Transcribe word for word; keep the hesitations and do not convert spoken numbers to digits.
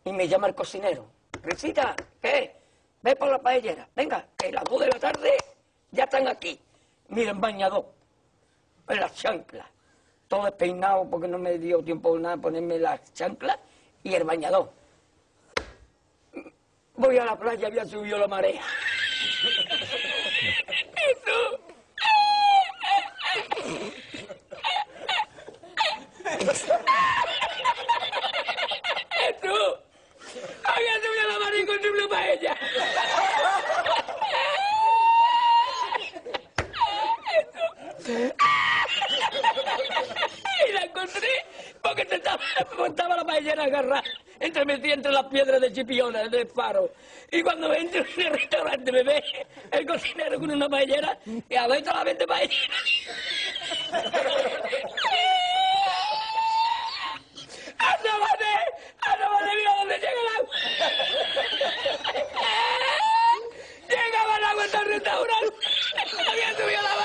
Y me llama el cocinero. Risita, ¿qué? Ve por la paellera. Venga, que las dos de la tarde ya están aquí. Miren, bañador. En las chanclas. Todo despeinado porque no me dio tiempo nada ponerme las chanclas y el bañador. Voy a la playa, había subido la marea. Eso. Eso. Había subido la marea y encontré una paella. Eso. Y la encontré porque te estaba, estaba la paellera agarrada, entremetida entre las piedras de Chipiona, del faro. Y cuando entro en el restaurante me ve el cocinero con una paellera y a ver toda la vez de paellera. ¡Asómate! ¡Asómate! ¡Mira dónde llega el agua! Llegaba el agua hasta el restaurante. Había subido la